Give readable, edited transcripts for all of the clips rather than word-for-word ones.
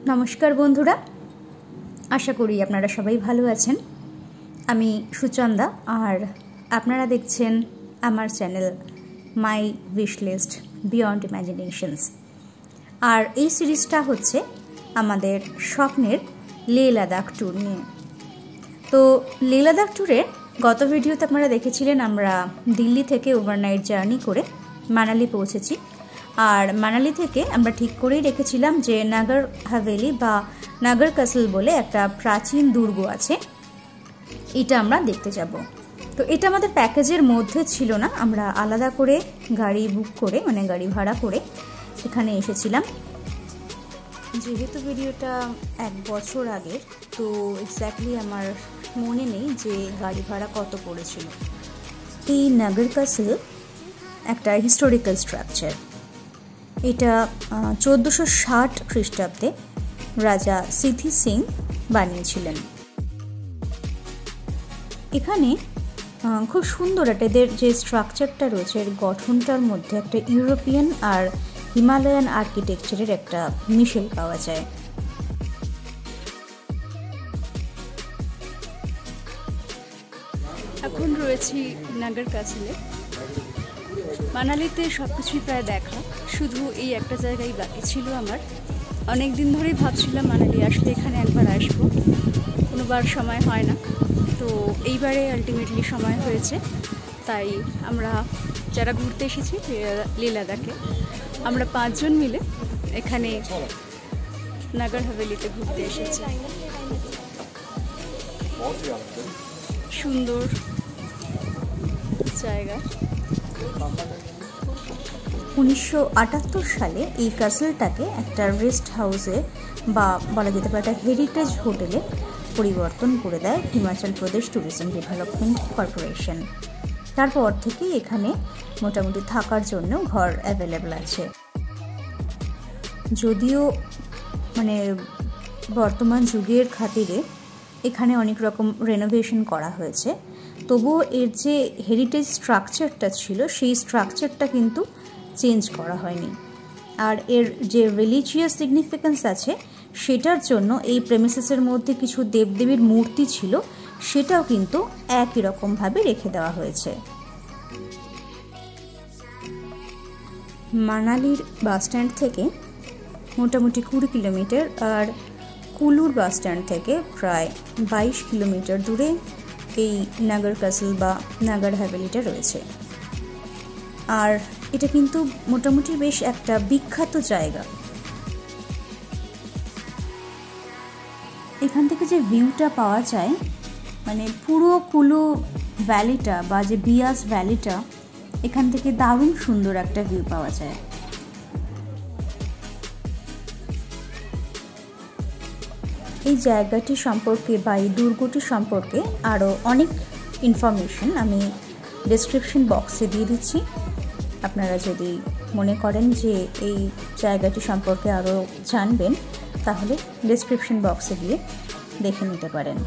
नमस्कार बंधुरा आशा करी आपनारा सबाई भालो आछेन। आमी सुचंदा और आपनारा देखछेन आमार channel my wish list beyond imaginations. और ये सिरिजटा होच्छे आमादेर स्वप्नेर लेह लादाख टूर निये। तो लेह लादाख टूरे गत भिडियोते आपनारा देखेछिलेन आमरा दिल्ली थेके ओभारनाइट जार्नी करे मानाली पौঁছেছি। और मानाली थेके आमरा ठीक करेई रेखेछिलाम जे नागर हावेली बा नागर कासल बोले एकटा प्राचीन दुर्ग आछे, एटा आमरा देखते जाबो। तो एटा आमादेर पैकेजेर मध्य छिलो ना, आमरा आलादा करे गाड़ी बुक करे माने गाड़ी भाड़ा करे एखाने एसेछिलाम। जेहेतु भिडियोटा एक बछर आगेर तो एक्साक्टली आमार मने नेই जे गाड़ी भाड़ा कत पड़ेछिलो। এই नागर कासल একটা হিস্টোরিক্যাল স্ট্রাকচার। এটা 1460 খ্রিস্টাব্দে রাজা সিথি সিং বানিয়েছিলেন। এখানে খুব সুন্দর একটা এদের যে স্ট্রাকচারটা রয়েছে এর গঠনটার মধ্যে একটা ইউরোপিয়ান আর হিমালয়ান আর্কিটেকচারের একটা মিশেল পাওয়া যায়। এখন রয়েছি নাগর কাসলে। মানালিতে সব কিছুই প্রায় দেখা, শুধু এই একটা জায়গায় বাকি ছিল আমার। অনেক দিন ধরেই ভাবছিলাম মানালি আসলে এখানে একবার আসবো, কোনোবার সময় হয় না। তো এইবারে আলটিমেটলি সময় হয়েছে। তাই আমরা যারা ঘুরতে এসেছি লেহ লাদাখে আমরা 5 জন মিলে এখানে নাগর হাভেলিতে ঘুরতে এসেছি। সুন্দর জায়গা। 1978 সালে এই কাসলটাকে একটা রেস্ট হাউসে বা বলা যেতে পারে একটা হেরিটেজ হোটেলে পরিবর্তন করে দেয় Himachal Pradesh tourism development corporation. তারপর থেকে এখানে মোটামুটি থাকার জন্য ঘর অ্যাভেলেবল আছে। যদিও মানে বর্তমান যুগের খাতিরে এখানে অনেক রকম রেনোভেশন করা হয়েছে, তবুও এর যে হেরিটেজ স্ট্রাকচারটা ছিল সেই স্ট্রাকচারটা কিন্তু চেঞ্জ করা হয়নি। আর এর যে রিলিজিয়াস সিগনিফিকেন্স আছে সেটার জন্য এই প্রেমিসেসের মধ্যে কিছু দেবদেবীর মূর্তি ছিল, সেটাও কিন্তু একই রকমভাবে রেখে দেওয়া হয়েছে। মানালির বাসস্ট্যান্ড থেকে মোটামুটি 20 কিলোমিটার আর কুলুর বাসস্ট্যান্ড থেকে প্রায় 22 কিলোমিটার দূরে এই নাগর কাসল বা নাগর হাভেলিটা রয়েছে। আর এটা কিন্তু মোটামুটি বেশ একটা বিখ্যাত জায়গা। এখান থেকে যে ভিউটা পাওয়া যায় মানে পুরো কুলু ভ্যালিটা বা যে বিয়াস ভ্যালিটা, এখান থেকে দারুণ সুন্দর একটা ভিউ পাওয়া যায়। এই জায়গাটি সম্পর্কে বা এই দুর্গটি সম্পর্কে আরও অনেক ইনফরমেশন আমি ডেসক্রিপশন বক্সে দিয়ে দিচ্ছি। আপনারা যদি মনে করেন যে এই জায়গাটি সম্পর্কে আরও জানবেন তাহলে ডেসক্রিপশন বক্সে গিয়ে দেখে নিতে পারেন।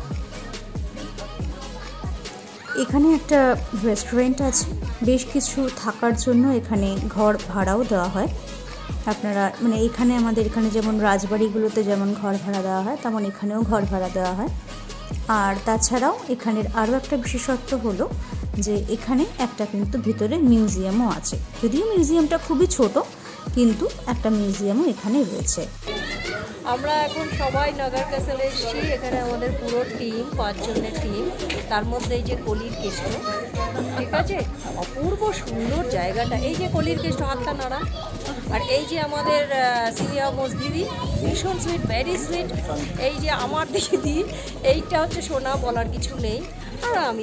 এখানে একটা রেস্টুরেন্ট আছে, বেশ কিছু থাকার জন্য এখানে ঘর ভাড়াও দেওয়া হয়। আপনারা মানে এখানে আমাদের এখানে যেমন রাজবাড়িগুলোতে যেমন ঘর ভাড়া দেওয়া হয় তেমন এখানেও ঘর ভাড়া দেওয়া হয়। আর তাছাড়াও এখানের আরও একটা বিশেষত্ব হলো যে এখানে একটা কিন্তু ভিতরে মিউজিয়ামও আছে। যদিও মিউজিয়ামটা খুবই ছোট, কিন্তু একটা মিউজিয়ামও এখানে রয়েছে। আমরা এখন সবাই নাগর কাসলে এসেছি। এখানে আমাদের পুরো টিম 5 জনের টিম, তার মধ্যে এই যে কলির কেষ্ট, ঠিক আছে, অপূর্ব সুন্দর জায়গাটা। এই যে কলির কেষ্ট হাতটা নাড়া। আর এই যে আমাদের সিরিয়া মসজিদি, ভীষণ সুইট, ভেরি সুইট। এই যে আমার দিদি, এইটা হচ্ছে সোনা, বলার কিছু নেই। আর আমি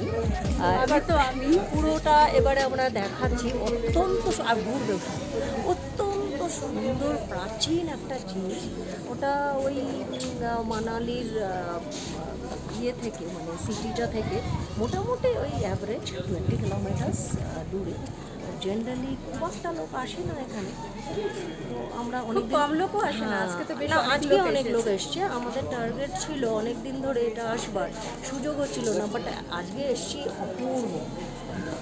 পুরোটা এবারে আমরা দেখাচ্ছি। অত্যন্ত ঘুরবে, অত্যন্ত সুন্দর প্রাচীন একটা জিনিস। ওটা ওই মানালির ইয়ে থেকে মানে সিটিটা থেকে মোটামুটি ওই অ্যাভারেজ 20 কিলোমিটার্স দূরে। জেনারেলি খুব একটা লোক আসে না এখানে, তো আমরা অনেক কম লোকও আসে না। আজকে তো আজকে অনেক লোক এসছে। আমাদের টার্গেট ছিল অনেক দিন ধরে এটা আসবার, সুযোগও ছিল না, বাট আজকে এসছি। অপূর্ব,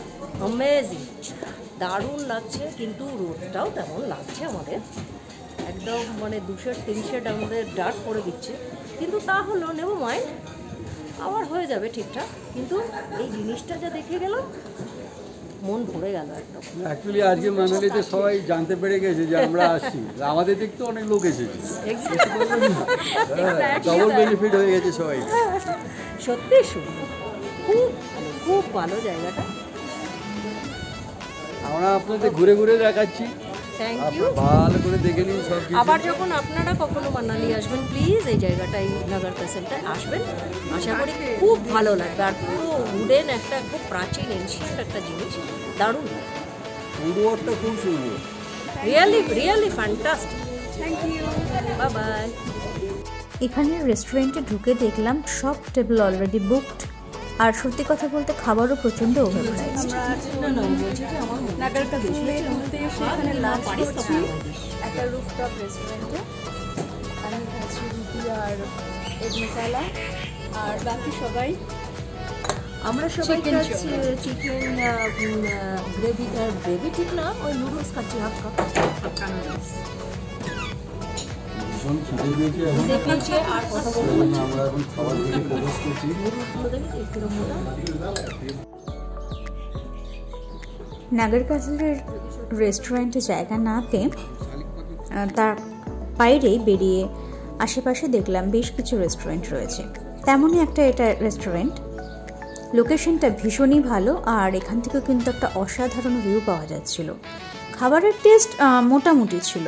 অ্যামেজিং, দারুণ লাগছে। কিন্তু রোদটাও তেমন লাগছে আমাদের, একদম মানে 200-300 আমাদের ডার্ক করে দিচ্ছে, কিন্তু তা হলো নেবো মাইন্ড, আবার হয়ে যাবে ঠিকঠাক। কিন্তু এই জিনিসটা যা দেখে গেলাম মন ভরে গেল একদম। অ্যাকচুয়ালি আজকে মানালিতে সবাই জানতে পেরে গেছে যে আমরা আসছি, আমাদের দিক তো অনেক লোক এসেছে, ডবল বেনিফিট হয়ে গেছে সবাই। সত্যি সুন্দর, খুব খুব ভালো জায়গাটা। আমরা আপনাদের ঘুরে ঘুরে দেখাচ্ছি, থ্যাংক ইউ। ভালো করে দেখে নিন সব কিছু। আবার যখন আপনারা কখনো মানালি আসবেন প্লিজ এই জায়গাটায়, নগর কাসেলটায় আসবেন, আশা করি খুব ভালো লাগবে। আর পুরো উডেন একটা খুব প্রাচীন এনশিয়েন্ট একটা জিনিস, দারুণ, ফুডওয়ার্কটা খুব সুন্দর, really fantastic. Thank you, bye bye. এখানে রেস্টুরেন্টে ঢুকে দেখলাম সব টেবিল অলরেডি বুকড, আর সত্যি কথা বলতে খাবারও প্রচণ্ড ওভারপ্রাইসড। নাগার কাসেলে ঘুরতে এসে এখানে লাঞ্চ করছি একটা রুফটপ রেস্টুরেন্টে। আমি খাচ্ছি রুটি আর এগ মশলা, আর বাকি সবাই আমরা সবাই খাচ্ছি চিকেন গ্রেভি ঠিক না, ওই নুডলস খাচ্ছি হাক্কা নুডলস। ভীষণ খিদে পেয়েছে এখন, পেয়েছে আর কথা বলবো, আমরা এখন খাবার দিকে প্রবেশ করছি। নুডলসগুলো দেখি একটু মোটা। নাগর কাসেলের রেস্টুরেন্টে জায়গা না পেয়ে তার বাইরেই বেরিয়ে আশেপাশে দেখলাম বেশ কিছু রেস্টুরেন্ট রয়েছে, তেমনই একটা এটা রেস্টুরেন্ট। লোকেশনটা ভীষণই ভালো, আর এখান থেকে কিন্তু একটা অসাধারণ ভিউ পাওয়া যাচ্ছিল। খাবারের টেস্ট মোটামুটি ছিল।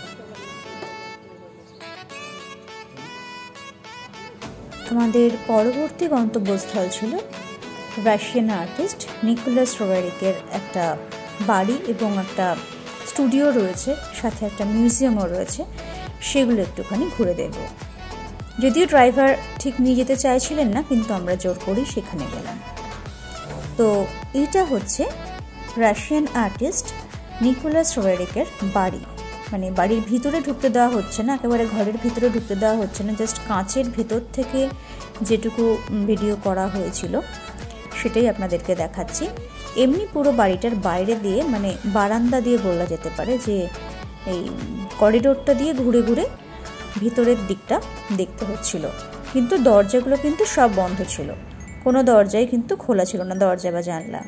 আমাদের পরবর্তী গন্তব্যস্থল ছিল রাশিয়ান আর্টিস্ট নিকোলাস রোয়েরিকের একটা বাড়ি এবং একটা স্টুডিও রয়েছে, সাথে একটা মিউজিয়ামও রয়েছে, সেগুলো একটুখানি ঘুরে দেব। যদিও ড্রাইভার ঠিক নিয়ে যেতে চাইছিলেন না, কিন্তু আমরা জোর করেই সেখানে গেলাম। তো এইটা হচ্ছে রাশিয়ান আর্টিস্ট নিকোলাস রোয়েরিকের বাড়ি, মানে বাড়ির ভিতরে ঢুকতে দেওয়া হচ্ছে না, একেবারে ঘরের ভিতরে ঢুকতে দেওয়া হচ্ছে না, জাস্ট কাঁচের ভেতর থেকে যেটুকু ভিডিও করা হয়েছিল সেটাই আপনাদেরকে দেখাচ্ছি। এমনি পুরো বাড়িটার বাইরে দিয়ে, মানে বারান্দা দিয়ে বলা যেতে পারে, যে এই করিডোরটা দিয়ে ঘুরে ঘুরে ভিতরের দিকটা দেখতে হচ্ছিল, কিন্তু দরজাগুলো কিন্তু সব বন্ধ ছিল, কোনো দরজাই কিন্তু খোলা ছিল না, দরজা বা জানলা।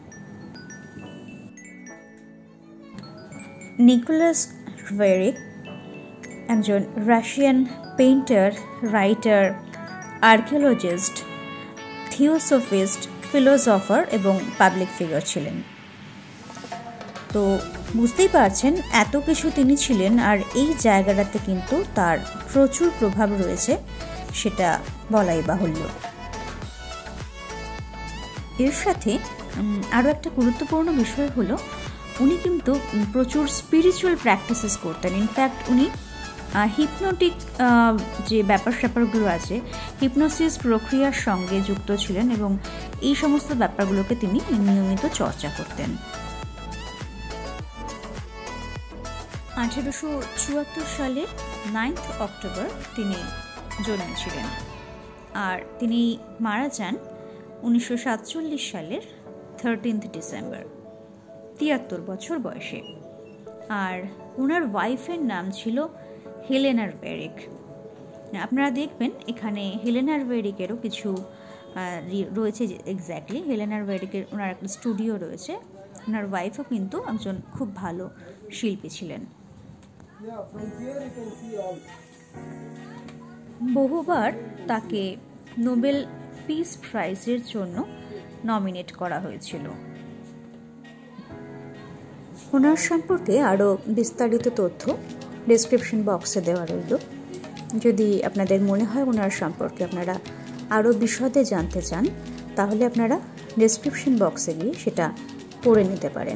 নিকোলাস রোয়েরিক একজন Russian painter, writer, archaeologist, theosophist, philosopher এবং পাবলিক ফিগার ছিলেন। তো বুঝতেই পারছেন এত কিছু তিনি ছিলেন, আর এই জায়গাটাতে কিন্তু তার প্রচুর প্রভাব রয়েছে, সেটা বলাই বাহুল্য। এর সাথে আরও একটা গুরুত্বপূর্ণ বিষয় হলো, উনি কিন্তু প্রচুর স্পিরিচুয়াল প্র্যাকটিসেস করতেন। ইনফ্যাক্ট উনি হিপনোটিক যে ব্যাপার স্যাপারগুলো আছে, হিপনোসিস প্রক্রিয়ার সঙ্গে যুক্ত ছিলেন এবং এই সমস্ত ব্যাপারগুলোকে তিনি নিয়মিত চর্চা করতেন। 1874 সালের 9 অক্টোবর তিনি জন্মেছিলেন, আর তিনি মারা যান 1947 সালের 13 ডিসেম্বর, 73 বছর বয়সে। আর ওনার ওয়াইফের নাম ছিল হেলেনা রোয়েরিক। আপনারা দেখবেন এখানে হেলেনা রোয়েরিকেরও কিছু রয়েছে, এক্স্যাক্টলি হেলেনা রোয়েরিকের ওনার একটা স্টুডিও রয়েছে। ওনার ওয়াইফও কিন্তু একজন খুব ভালো শিল্পী ছিলেন। বহুবার তাকে নোবেল পিস প্রাইজের জন্য নমিনেট করা হয়েছিল। ওনার সম্পর্কে আরও বিস্তারিত তথ্য ডেসক্রিপশন বক্সে দেওয়া রইল। যদি আপনাদের মনে হয় ওনার সম্পর্কে আপনারা আরও বিশদে জানতে চান, তাহলে আপনারা ডেসক্রিপশন বক্সে গিয়ে সেটা পড়ে নিতে পারেন।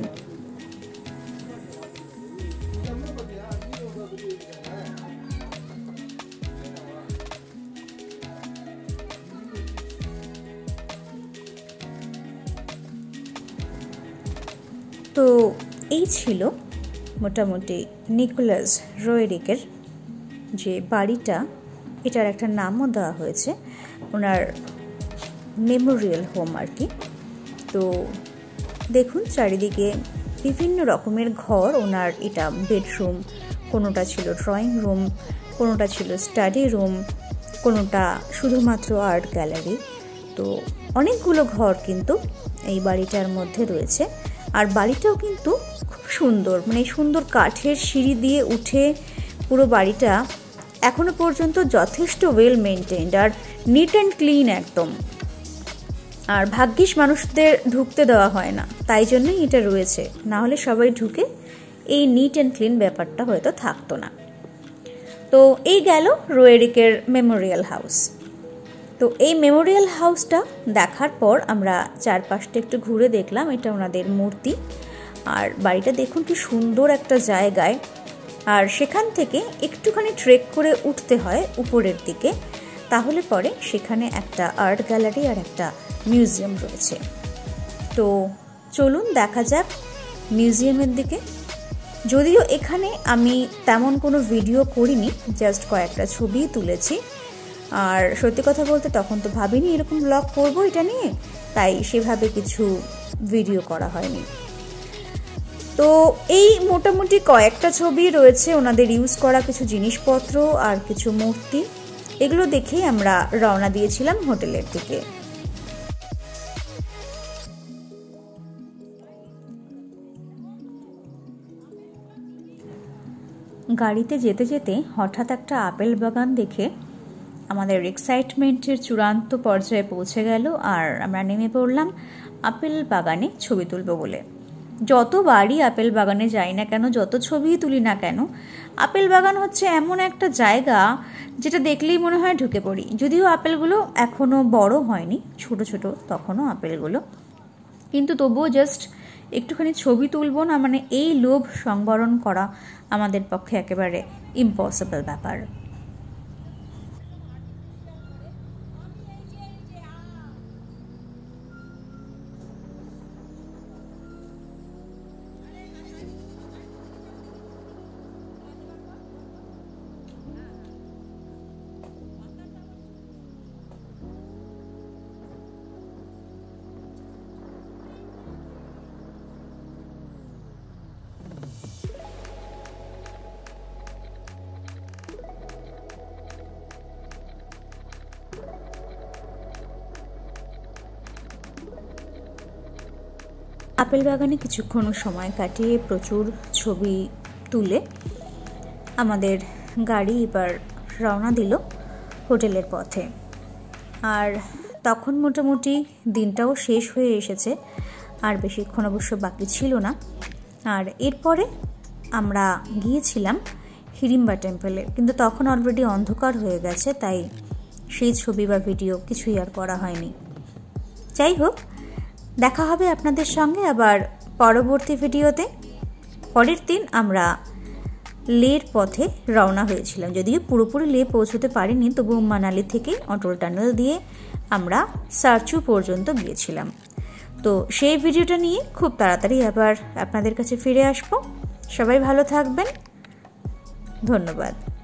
তো এই ছিল মোটামুটি নিকোলাস রোয়েরিকের যে বাড়িটা, এটার একটা নামও দেওয়া হয়েছে, ওনার মেমোরিয়াল হোম আর কি। তো দেখুন চারিদিকে বিভিন্ন রকমের ঘর, ওনার এটা বেডরুম, কোনোটা ছিল ড্রয়িং রুম, কোনোটা ছিল স্টাডি রুম, কোনোটা শুধুমাত্র আর্ট গ্যালারি। তো অনেকগুলো ঘর কিন্তু এই বাড়িটার মধ্যে রয়েছে। আর বাড়িটাও কিন্তু খুব সুন্দর, মানে সুন্দর কাঠের সিঁড়ি দিয়ে উঠে পুরো বাড়িটা এখনো পর্যন্ত যথেষ্ট ওয়েল মেনটেন্ড আর নিট অ্যান্ড ক্লিন একদম। আর ভাগ্যিস মানুষদের ঢুকতে দেওয়া হয় না, তাই জন্যই এটা রয়েছে, না হলে সবাই ঢুকে এই নিট অ্যান্ড ক্লিন ব্যাপারটা হয়তো থাকতো না। তো এই গেল রোয়েরিকের মেমোরিয়াল হাউস। তো এই মেমোরিয়াল হাউসটা দেখার পর আমরা চারপাশটা একটু ঘুরে দেখলাম, এটা ওনাদের মূর্তি। আর বাড়িটা দেখুন কি সুন্দর একটা জায়গায়, আর সেখান থেকে একটুখানি ট্রেক করে উঠতে হয় উপরের দিকে, তাহলে পরে সেখানে একটা আর্ট গ্যালারি আর একটা মিউজিয়াম রয়েছে। তো চলুন দেখা যাক মিউজিয়ামের দিকে। যদিও এখানে আমি তেমন কোনো ভিডিও করিনি, জাস্ট কয়েকটা ছবি তুলেছি। আর সত্যি কথা বলতে তখন তো ভাবিনি এরকম ব্লগ করবো এটা নিয়ে, তাই সেভাবে কিছু ভিডিও করা হয়নি। তো এই মোটামুটি কয়েকটা ছবি রয়েছে, ওনাদের ইউজ করা কিছু জিনিসপত্র আর কিছু মূর্তি, এগুলো দেখেই আমরা রওনা দিয়েছিলাম হোটেলের দিকে। গাড়িতে যেতে যেতে হঠাৎ একটা আপেল বাগান দেখে আমাদের এক্সাইটমেন্টের চূড়ান্ত পর্যায়ে পৌঁছে গেল, আর আমরা নেমে পড়লাম আপেল বাগানে ছবি তুলব বলে। যতবারই আপেল বাগানে যাই না কেন, যত ছবি তুলি না কেন, আপেল বাগান হচ্ছে এমন একটা জায়গা যেটা দেখলেই মনে হয় ঢুকে পড়ি। যদিও আপেলগুলো এখনও বড় হয়নি, ছোট ছোট তখনও আপেলগুলো, কিন্তু তবুও জাস্ট একটুখানি ছবি তুলব না, মানে এই লোভ সংবরণ করা আমাদের পক্ষে একেবারে ইম্পসিবল ব্যাপার। আপেল বাগানে কিছুক্ষণ সময় কাটিয়ে প্রচুর ছবি তুলে আমাদের গাড়ি এবার রওনা দিল হোটেলের পথে। আর তখন মোটামুটি দিনটাও শেষ হয়ে এসেছে, আর বেশিক্ষণ অবশ্য বাকি ছিল না। আর এরপরে আমরা গিয়েছিলাম হিড়িম্বা টেম্পলে, কিন্তু তখন অলরেডি অন্ধকার হয়ে গেছে, তাই সেই ছবি বা ভিডিও কিছুই আর করা হয়নি। যাই হোক, দেখা হবে আপনাদের সঙ্গে আবার পরবর্তী ভিডিওতে। পরের দিন আমরা লের পথে রওনা হয়েছিলাম, যদিও পুরোপুরি লে পৌঁছতে পারিনি, তবু মানালি থেকে অটল টানেল দিয়ে আমরা সারচু পর্যন্ত গিয়েছিলাম। তো সেই ভিডিওটা নিয়ে খুব তাড়াতাড়ি আবার আপনাদের কাছে ফিরে আসবো। সবাই ভালো থাকবেন, ধন্যবাদ।